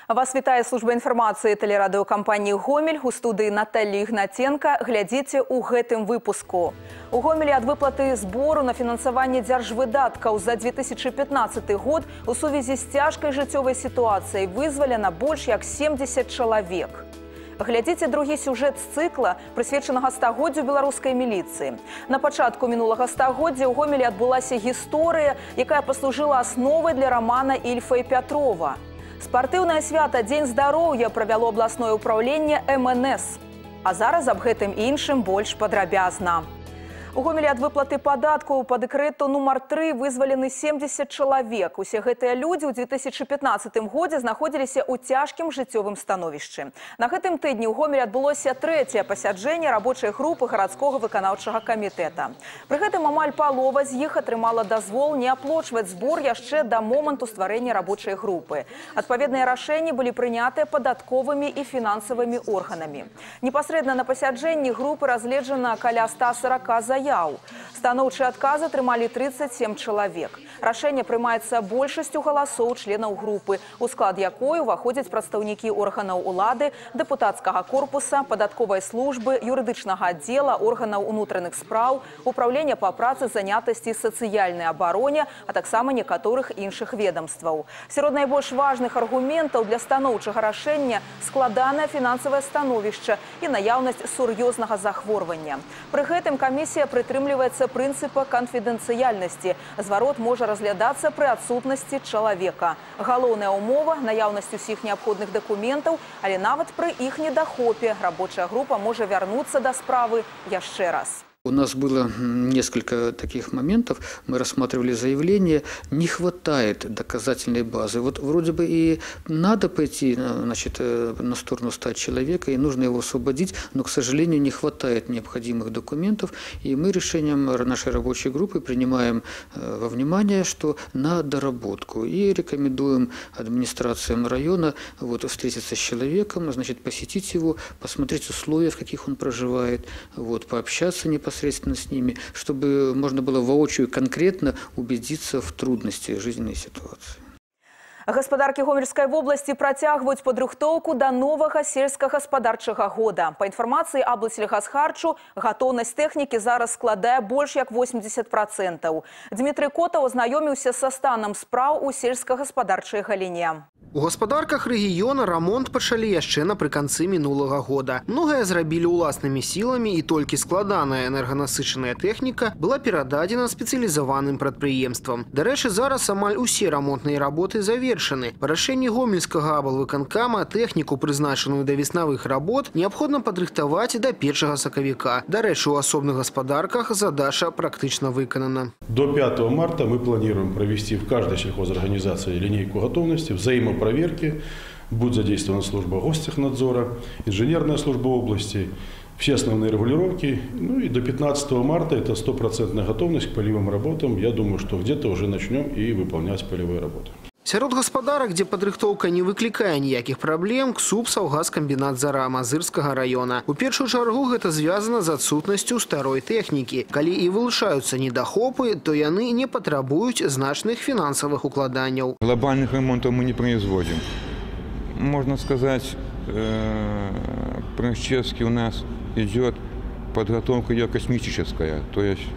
Вас вітае служба інфармацыі тэлерадыёкампаніі «Гомель». У студыі Наталья Ігнаценка. Глядзіце ў гэтым выпуску. У Гомелі ад выплаты збору на фінансаванне дзяржвыдаткаў за 2015 год у сувязі з цяжкай жыццёвай сітуацыяй вызвалена больш як 70 чалавек. Глядзіце другі сюжэт з цыкла, прысвечанага стагоддзю беларускай міліцыі. На пачатку мінулага стагоддзя ў Гомелі адбылася гісторыя, якая паслужыла асновай для рамана Ільфа і Пятрова. Спартыўнае свята «Дзень здароўя» правяло абласное ўпраўленне МНС. А зараз аб гэтым іншым больш падрабязна. У Гомелі ад выплаты падаткаў па дэкрэту нумар 3 вызвалены 70 чалавек. Усе гэтыя людзі ў 2015 годзе знаходзіліся ў цяжкім жыццёвым становішчы. На гэтым тыдні ў Гомелі адбылося трэцяе пасяджэнне рабочай групы гарадскога выканаўчага камітэта. Пры гэтым амаль палова з іх атрымала дазвол не аплочваць збор яшчэ да моманту стварэння рабочай групы. Адпаведныя рашэнні былі прынятыя падатковымі і фінансавымі органамі. Непасрэдна на пасяджэнні групы разгледжана каля 140 заяў. Станоўчыя адказы атрымалі 37 чалавек. Рашэнне прымаецца большасцю галасоў членаў групы, у склад якой уваходзяць прадстаўнікі органаў улады, дэпутацкага корпуса, падатковай службы, юрыдычнага аддзела, органаў унутраных спраў, управлення па працы, занятасці, сацыяльнай абароне, а таксама некаторых іншых ведомстваў. Сярод найбольш важных аргументаў для станоўчага рашэння складанае фінансавае становішча і наяўнасць сур'ёзнага захворвання. Пры гэтым камісія прытрымліваецца прынцыпа канфідэнцыяльнасці. Зварот можа разглядацца пры адсутнасці чалавека. Галоўная ўмова – наяўнасць усіх неабходных дакументаў, але нават пры іх недахопе рабочая група можа вярнуцца да справы яшчэ раз. У нас было несколько таких моментов. Мы рассматривали заявление, не хватает доказательной базы. Вот вроде бы и надо пойти, значит, на сторону 100 человека, и нужно его освободить, но, к сожалению, не хватает необходимых документов. И мы решением нашей рабочей группы принимаем во внимание, что на доработку. И рекомендуем администрациям района встретиться с человеком, значит, посетить его, посмотреть условия, в каких он проживает, пообщаться непосредственно с ними, чтобы можно было воочию конкретно убедиться в трудности жизненной ситуации. Гаспадаркі Гомельскай вобласці працягваюць падрыхтоўку да новага сельскагаспадарчага года. Па інфармацыі аблсельгасхарчу, гатоўнасць тэхнікі зараз складае больш як 80%. Дмітрый Котаў азнаёміўся са станам спраў у сельскагаспадарчай галіне. У гаспадарках рэгіёна рамонт пачалі яшчэ напрыканцы мінулага года. Многае зрабілі ўласнымі сіламі, і толькі складаная энерганасычаная тэхніка была перададзена спецыялізаваным прадпрыемствам. Дарэчы, зараз амаль усе рамонтныя работы завершаны. Па рашэнні гомельскага аблвыканкама тэхніку, прызначаную да веснавых работ, неабходна падрыхтаваць да 1 сакавіка. Дарэчы, у асобных гаспадарках задача практычна выканана. До 5 марта мы планируем провести в каждой сельхозорганизации линейку готовности, взаимопроверки. Будет задействована служба гостехнадзора, инженерная служба области, все основные регулировки. Ну и до 15 марта это 100% готовность к полевым работам. Я думаю, что где-то уже начнем и выполнять полевые работы. Сярод гаспадарак, дзе падрыхтоўка не выклікае ніякіх праблем, КСУП «Саўгаскамбінат «Зара» Мазырскага района. У першую чаргу гэта звязана з адсутнасцю старой тэхнікі. Калі і вылучаюцца недахопы, то яны не патрабуюць значных фінансавых укладанняў. Глобальных ремонтов мы не производим. Можно сказать, практически у нас идет подготовка ее космическая, то есть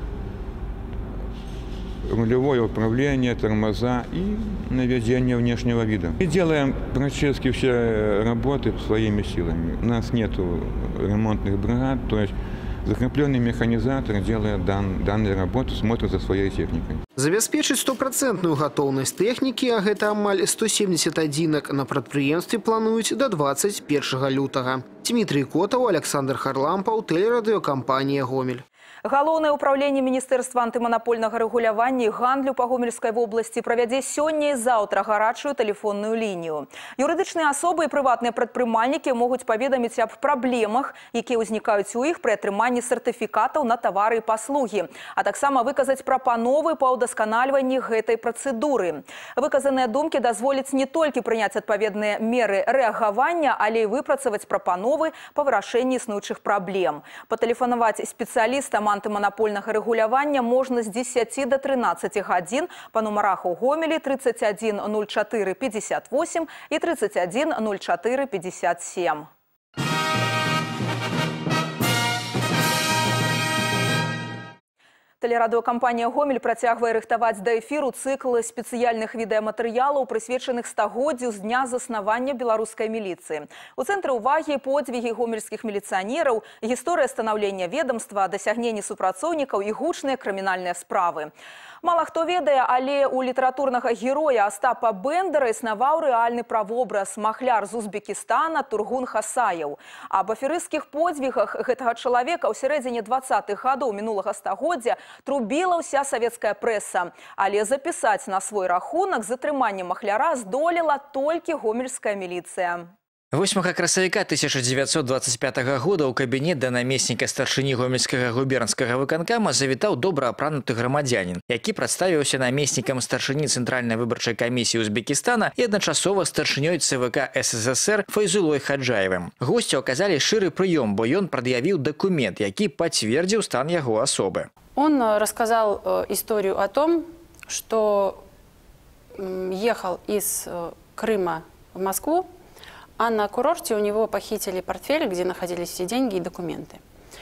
рулевое управление, тормоза и наведение внешнего вида. Мы делаем практически все работы своими силами. У нас нет ремонтных бригад, то есть закрепленный механизатор делает данные работы, смотрит за своей техникой. Забяспечыць 100% гатоўнасць тэхнікі, а гэта амаль 170 адзінак, на прадпрыемстве плануюць да 21 лютага. Дмітрый Котаў, Александр Харлампаў, тэлерадыёкампанія «Гомель». Галоўнае ўпраўленне Міністэрства антыманапольнага рэгулявання і гандлю па Гомельскай вобласці правядзе сёння і заўтра гарачую тэлефонную лінію. Юрыдычныя асобы і прыватныя прадпрымальнікі могуць паведаміць аб праблемах, якія ўзнікаюць у іх пры атрыманні сертыфікатаў на тавары і паслугі, а таксама выказаць прапановы па ўдасканальванні гэтай працэдуры. Выказаныя думкі дазволяць не толькі прыняць адпаведныя меры рэагавання, але і выпрацаваць прапановы па вырашэнні існуючых праблем. Патэлефанаваць спецыялістам органам антыманапольнага рэгулявання можна з 10 до 13 гадзін па нумарах у Гомелі 31 04 58 і 31 04 57. Телерадыёкампанія «Гомель» працягвае рыхтаваць да эфіру цыкл спецыяльных відэаматэрыялаў, прысвечаных стагоддзю з дня заснавання беларускай міліцыі. У цэнтры ўвагі подзвігі гомельскіх міліцыянераў, гісторыя станаўлення ведомства, дасягненні супрацоўнікаў і гучныя крымінальныя справы. Мала хто ведае, але у літаратурнага героя Остапа Бендера існаваў рэальны правобраз махляр з Узбекістана Тургун Хасаяў. Аб аферысцкіх подзвігах гэтага чалавека ў сярэдзіне 20-х гадоў мінулага стагоддзя трубіла ўся савецкая прэса. Але запісаць на свой рахунак затрыманне махляра здолела толькі гомельская міліцыя. 8 красавіка 1925 года ў кабінет да намесніка старшыні гомельскага губернскага выканкама завітаў добра апрануты грамадзянін, які прадставіўся намеснікам старшыні Цэнтральнай выбарчай камісіі Узбекістана і адначасова старшынёй ЦВК СССР Файзулой Хаджаевым. Госцю аказалі шчыры прыём, бо ён прад'явіў дакумент, які пацвердзіў стан яго асобы. Он рассказал историю о том, что ехал из Крыма в Москву, а на курорте у него похитили портфель, где находились все деньги и документы.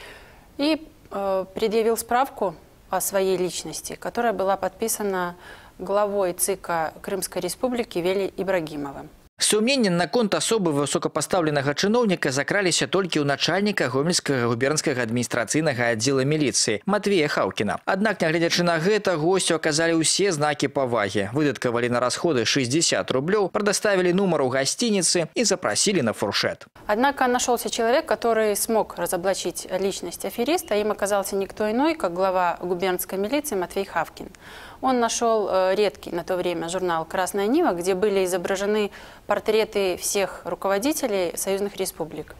И предъявил справку о своей личности, которая была подписана главой ЦИКа Крымской Республики Вели Ибрагимовым. Сумненні наконт асобы высокапастаўленага чыноўніка закраліся толькі ў начальніка гомельскага губернскага адміністрацыйнага аддзела міліцыі Матвея Хаўкіна. Аднак, нягледзячы на гэта, госцю аказалі ўсе знакі павагі. Выдаткавалі на расходы 60 рублёў, прадаставілі нумар у гасцініцы і запрасілі на фуршет. Однако нашелся человек, который смог разоблачить личность афериста. Им оказался никто иной, как глава губернской милиции Матвей Хавкин. Он нашел редкий на то время журнал «Красная Нива», где были изображены портреты всех руководителей союзных республик.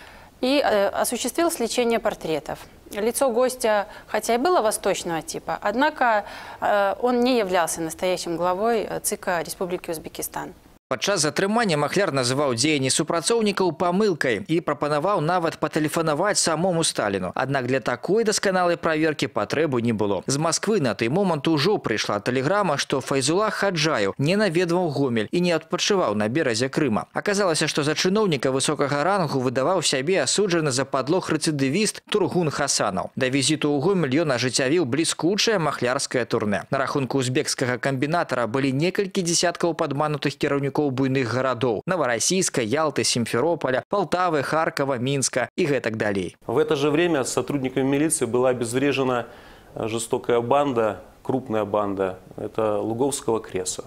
И осуществил сличение портретов. Лицо гостя, хотя и было восточного типа, однако он не являлся настоящим главой ЦИКа Республики Узбекистан. Падчас затрымання махляр называў дзеянні супрацоўнікаў памылкай і прапанаваў нават патэлефанаваць самому Сталіну. Аднак для такой дасканалай праверкі патрэбы не было. З Масквы на той момант ужо прыйшла тэлеграма, што Файзула Хаджаеў не наведваў Гомель і не адпачываў на беразе Крыма. Аказалася, што за чыноўніка высокага рангу выдаваў сябе асуджаны за падлог рэцыдывіст Тургун Хасанаў. Да візіту ў Гомель ён ажыццявіў бліскучае махлярскае турне. На рахунку узбекскага камбінатара былі некалькі дзесяткаў падманутых кіраўнікоў буйных городов – Новороссийска, Ялты, Симферополя, Полтавы, Харькова, Минска и так далее. В это же время сотрудниками милиции была обезврежена жестокая банда, крупная банда, это Луговского Креса.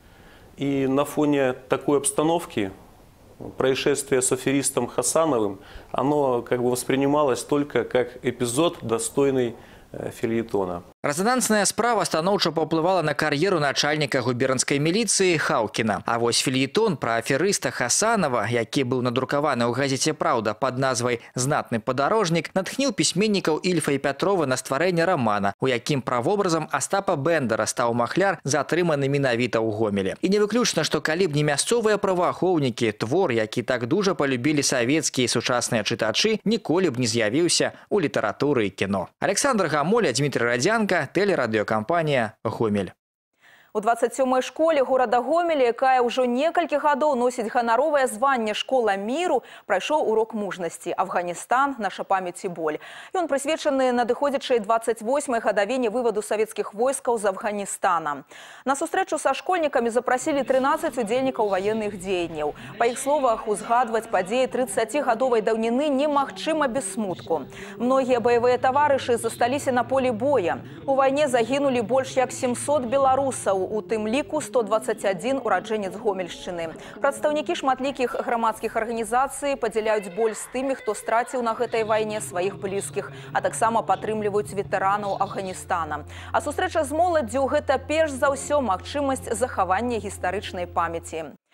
И на фоне такой обстановки происшествие с аферистом Хасановым, оно как бы воспринималось только как эпизод, достойный фельетона. Резонансная справа станоўча паўплывала на кар'еру начальніка губернскай міліцыі Хаўкіна. А вось фельетон пра аферыста Хасанова, які быў надрукаваны ў газеце «Праўда» пад назвай «Знатны падарожнік», натхніў пісьменнікаў Ільфа і Пятрова на стварэнне рамана, у якім правобразам Остапа Бендера стаў махляр, затрыманы менавіта ў Гомелі. І не выключна, што калі б не мясцовыя праваахоўнікі, твор, які так дужа полюбілі савецкія і сучасныя чытачы, ніколі б не з'явіўся ў літаратуры і кіно. Александр Гамоля, Дмитрий Радзянка, телерадиокомпания «Гомель». У 27-й школе города Гомеля, якая ўжо некалькі гадоў носіць ганаровае званне «Школа міру», прайшоў урок мужнасці «Афганістан. Наша памяць і боль». Ён прысвечаны надыходзячай 28-й гадавіне вываду савецкіх войскаў з Афганістана. На сустрэчу са школьнікамі запрасілі 13 удзельнікаў ваенных дзеянняў. Па іх словах, узгадваць падзеі 30-гадовай даўніны немагчыма без смутку. Многія баявыя таварышы засталіся на полі боя. У вайне загінулі больш як 700 беларусаў, у тым ліку 121 ураджэнец Гомельшчыны. Прадстаўнікі шматлікіх грамадскіх арганізацый падзяляюць боль з тымі, хто страціў на гэтай вайне сваіх блізкіх, а таксама падтрымліваюць ветэранаў Афганістана. А сустрэча з моладдзю – гэта перш за ўсё магчымасць захавання гістарычнай памяці.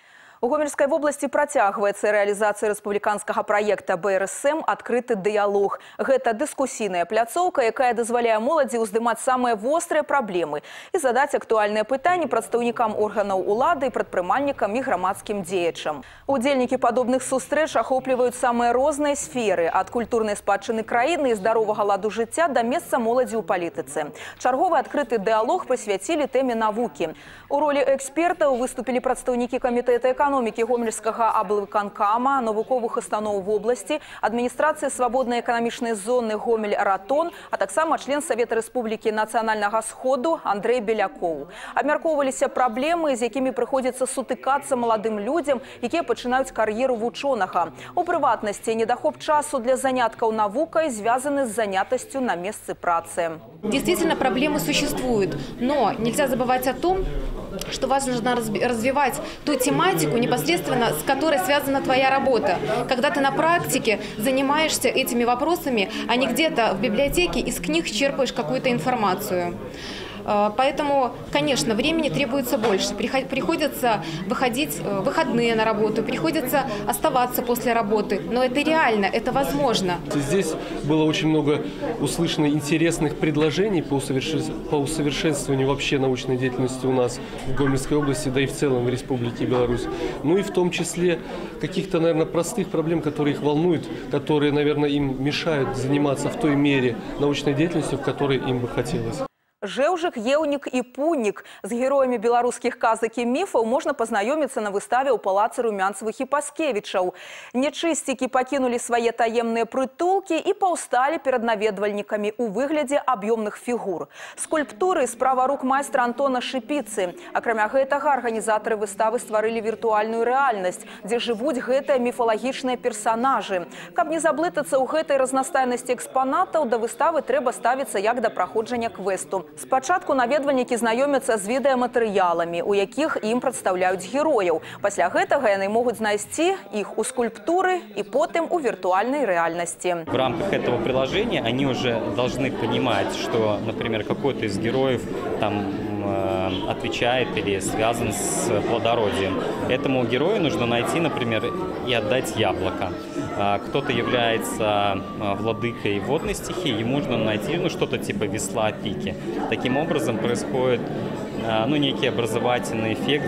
У Гомельской области протягивается реализация республиканского проекта БРСМ «Открытый диалог». Это дискуссийная пляцовка, якая дозволяет молоді уздымать самые острые проблемы и задать актуальные пытания представникам органов улады, предпринимальникам и громадским деячам. Удельники подобных сустрэч охопливают самые разные сферы – от культурной спадчыны краины и здорового ладу жыцця до места молоді ў палітыцы. Чарговый открытый диалог присвятили теме науки. У роли экспертов выступили представники Комитета экономики Гомельского облвыканкама, навуковых установ в области, администрации свободной экономичной зоны Гомель-Ратон, а таксама член Совета Республики Национального Сходу Андрей Беляков. Абмяркоўваліся проблемы, з якімі приходится сутыкаться молодым людям, якія пачынаюць кар'еру вучонага. У прыватнасці, недахоп часу для заняткаў навукай звязаны с занятостью на месцы працы. Действительно, проблемы существуют, но нельзя забывать о том, что важно развивать ту тематику, непосредственно с которой связана твоя работа. Когда ты на практике занимаешься этими вопросами, а не где-то в библиотеке из книг черпаешь какую-то информацию. Поэтому, конечно, времени требуется больше. Приходится выходить в выходные на работу, приходится оставаться после работы. Но это реально, это возможно. Здесь было очень много услышано интересных предложений по усовершенствованию вообще научной деятельности у нас в Гомельской области, да и в целом в Республике Беларусь. Ну и в том числе каких-то, наверное, простых проблем, которые их волнуют, которые, наверное, им мешают заниматься в той мере научной деятельностью, в которой им бы хотелось. Жэўжык, Еўнік и Пунік. С героями белорусских казак и мифов можно познакомиться на выставе у палацы Румянцевых и Паскевичаў. Нечыстики покинули свои таемные притулки и паўстали перед наведвальниками у выгляде объемных фигур. Скульптуры справа рук майстра Антона Шипицы. Акрамя гэтага, организаторы выставы створили виртуальную реальность, где живут гэтыя мифологичные персонажи. Каб не заблытацца ў гэтай разнастайнасці экспонатаў, до выставы трэба ставіцца як да праходжання квесту. Спачатку наведвальнікі знаёмяцца з відэаматэрыяламі, у якіх ім прадстаўляюць герояў. Пасля гэтага яны могуць знайсці іх у скульптуры и потым у виртуальной реальности. В рамках этого приложения они уже должны понимать, что, например, какой-то из героев там отвечает или связан с плодородием. Этому герою нужно найти, например, и отдать яблоко. Кто-то является владыкой водной стихии, ему нужно найти что-то типа весла пики. Таким образом происходит некий образовательный эффект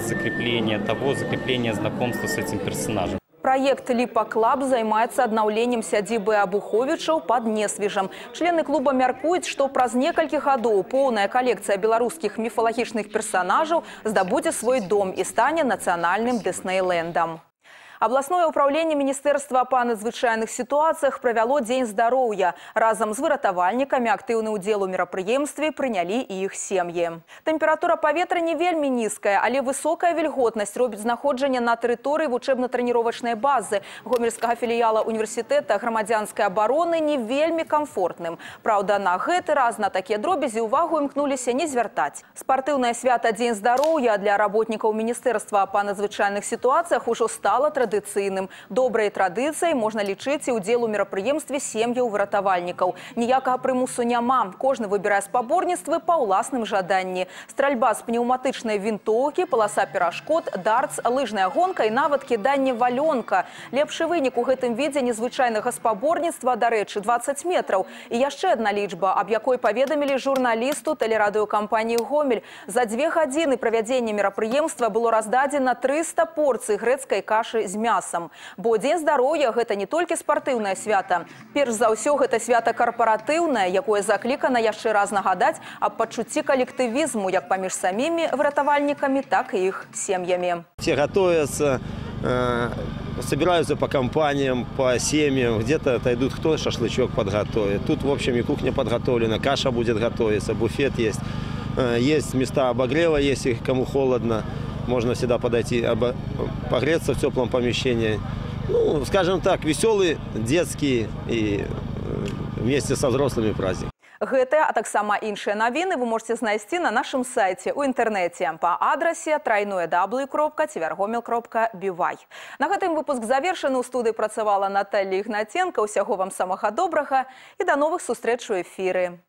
закрепления знакомства с этим персонажем. Проект «Липа Клаб» займаецца аднаўленнем сядзібы Абуховічаў под Несвежем. Члены клуба мяркуюць, што праз некалькі гадоў поўная калекцыя беларускіх міфалагічных персонажаў здабудзе свой дом і стане нацыянальным Диснейлендом. Областное управление Министерства по надзвычайных ситуациях провело День здоровья. Разом с выратавальниками активный удел у мерапрыемстве приняли и их семьи. Температура паветра не вельми низкая, але высокая вільготнасць робіць знаходжанне на территории учебно-тренировочной базы Гомельского филиала университета громадянской обороны не вельми комфортным. Правда, на гэты раз на такие дробязі увагу імкнуліся не звяртаць. Спортивное свято День здоровья для работников Министерства по надзвычайных ситуациях уже стало традиционным. Добрай традыцыяй можна лічыць і ўдзел у мерапрыемстве сем'яў выратавальнікаў. Ніякага прымусу няма. Кожны выбірае спаборніцтвы па ўласным жаданні. Стральба з пнеўматычнай вінтоўкі, паласа перашкод, дартс, лыжная гонка і нават кіданне валёнка. Лепшы вынік у гэтым відзе незвычайнага спаборніцтва, дарэчы, 20 метраў. І яшчэ адна лічба, аб якой паведамілі журналісту тэлерадыёкампаніі «Гомель». За 2 гадзіны правядзення мерапрыемства было раздадзена 300 порцый грэцкай кашы з мясом. Бо День здоровья – гэта не толькі спартыўнае свята. Перш за ўсё, гэта свята карпаратыўнае, якое заклікана яшчэ раз нагадаць аб пачуцці калектывізму як паміж самімі выратавальнікамі, так і іх сем'ямі. Все готовятся, собираются по компаниям, по семьям. Где-то отойдут, кто шашлычок подготовит. Тут, в общем, и кухня подготовлена, каша будет готовиться, буфет есть. Есть места обогрева, если кому холодно. Можно всегда подойти, погреться в теплом помещении. Ну, скажем так, веселый, детский и вместе со взрослыми праздник. Гэтыя, а таксама іншыя навіны вы можете знайсці на нашым сайце ў інтэрнэце па адрасе www.tvrgomel.by. На гэтым выпуск завершаны. У студыі працавала Наталья Ігнаценка. Усяго вам самага добрага і да новых сустрэч у эфіры.